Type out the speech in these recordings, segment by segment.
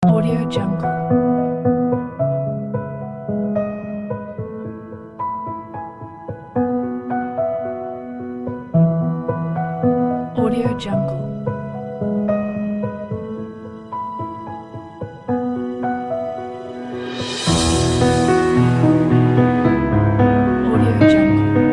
Audio Jungle. Audio Jungle. Audio Jungle.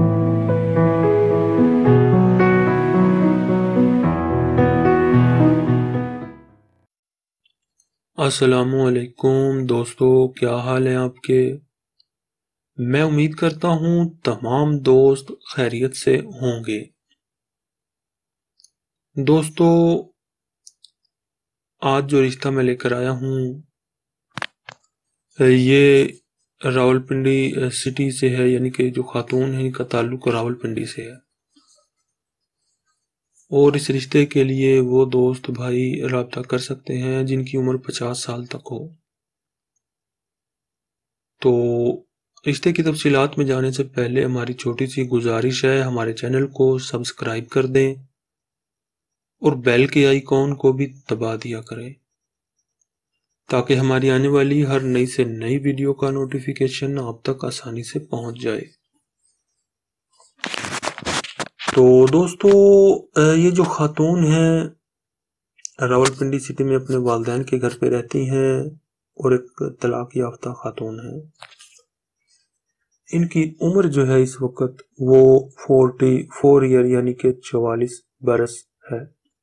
السلام علیکم دوستو، کیا حال ہیں آپ کے؟ میں امید کرتا ہوں تمام دوست خیریت سے ہوں گے۔ دوستو، آج جو رشتہ میں لے کر آیا ہوں یہ راولپنڈی سٹی سے ہے، یعنی کہ جو خاتون ہے ان کا تعلق راولپنڈی سے ہے، اور اس رشتے کے لیے وہ دوست بھائی رابطہ کر سکتے ہیں جن کی عمر 50 سال تک ہو۔ تو رشتے کی تفصیلات میں جانے سے پہلے ہماری چھوٹی سی گزارش ہے، ہمارے چینل کو سبسکرائب کر دیں اور بیل کے آئیکن کو بھی دبا دیا کریں تاکہ ہماری آنے والی ہر نئی سے نئی ویڈیو کا نوٹیفیکیشن آپ تک آسانی سے پہنچ جائے۔ تو دوستو، یہ جو خاتون ہیں راولپنڈی سٹی میں اپنے والدین کے گھر پہ رہتی ہیں اور ایک طلاق یافتہ خاتون ہیں۔ ان کی عمر جو ہے اس وقت وہ 44 ایئر یعنی کہ 44 برس ہے۔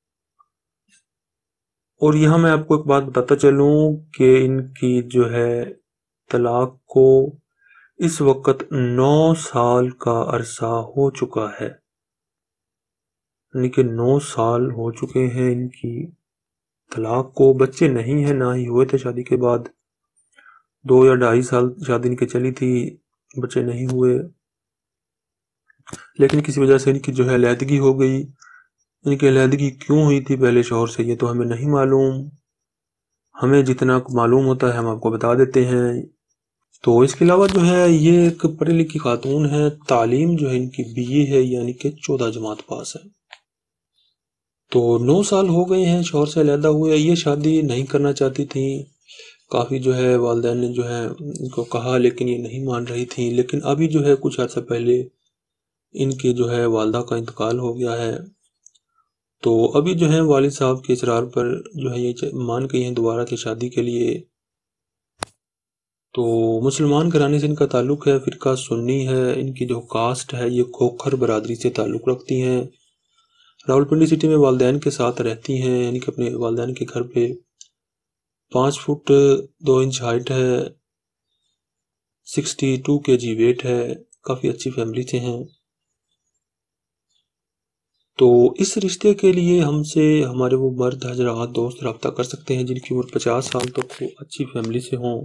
اور یہاں میں آپ کو ایک بات بتاتا چلوں کہ ان کی جو ہے طلاق کو اس وقت 9 سال کا عرصہ ہو چکا ہے، یعنی کہ 9 سال ہو چکے ہیں ان کی طلاق کو۔ بچے نہیں ہیں، نہ ہی ہوئے تھے شادی کے بعد، 2 یا 2.5 سال شادی ان کی چلی تھی، بچے نہیں ہوئے، لیکن کسی وجہ سے ان کی جو ہے علیحدگی ہو گئی۔ ان کی علیحدگی کیوں ہوئی تھی پہلے شوہر سے یہ تو ہمیں نہیں معلوم، ہمیں جتنا معلوم ہوتا ہے ہم آپ کو بتا دیتے ہیں۔ تو اس کے علاوہ جو ہے یہ ایک پڑھی لکھی خاتون ہے، تعلیم جو ہے ان کی BA ہے، یعنی کہ 14 جماعت پاس ہے۔ تو 9 سال ہو گئے ہیں شوہر سے علیحدہ ہوئے، یہ شادی نہیں کرنا چاہتی تھیں، کافی جو ہے والدین نے جو ہے ان کو کہا لیکن یہ نہیں مان رہی تھیں۔ لیکن ابھی جو ہے کچھ عرصہ پہلے ان کے جو ہے والدہ کا انتقال ہو گیا ہے، تو ابھی جو ہے والد صاحب کے اصرار پر جو ہے یہ مان گئی ہیں دوبارہ سے شادی کے لیے۔ تو مسلمان گھرانے سے ان کا تعلق ہے، فرقہ سنی ہے، ان کی جو کاسٹ ہے یہ کھوکھر برادری سے تعلق رکھتی ہیں۔ راولپنڈی سٹی میں والدین کے ساتھ رہتی ہیں، یعنی کہ اپنے والدین کے گھر پہ۔ 5 فٹ 2 انچ ہائٹ ہے، 62 kg ویٹ ہے، کافی اچھی فیملی سے ہیں۔ تو اس رشتے کے لیے ہم سے ہمارے وہ مرد حضرات دوست رابطہ کر سکتے ہیں جن کی عمر 50 سال تک وہ اچھی فیملی سے ہوں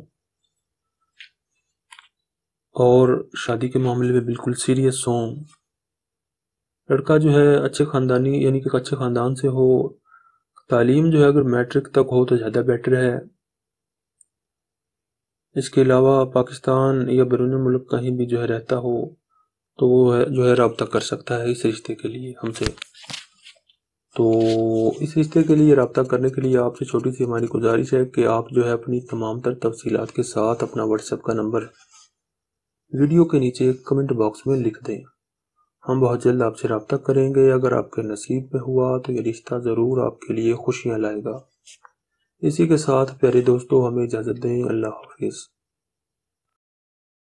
اور شادی کے معاملے میں بالکل سیریس ہوں۔ لڑکا جو ہے اچھے خاندانی یعنی کہ اچھے خاندان سے ہو، تعلیم جو ہے اگر میٹرک تک ہو تو زیادہ بیٹر ہے۔ اس کے علاوہ پاکستان یا بیرون ملک کہیں بھی جو ہے رہتا ہو تو وہ جو ہے رابطہ کر سکتا ہے اس رشتے کے لیے ہم سے۔ تو اس رشتے کے لیے رابطہ کرنے کے لیے آپ سے چھوٹی سی ہماری گزارش ہے کہ آپ جو ہے اپنی تمام تر تفصیلات کے ساتھ اپنا واٹس ایپ کا نمبر ویڈیو کے نیچے کمنٹ باکس میں لکھ دیں، ہم بہت جلد آپ سے رابطہ کریں گے۔ اگر آپ کے نصیب میں ہوا تو یہ رشتہ ضرور آپ کے لیے خوشیاں لائے گا۔ اسی کے ساتھ پیارے دوستو ہمیں اجازت دیں، اللہ حافظ۔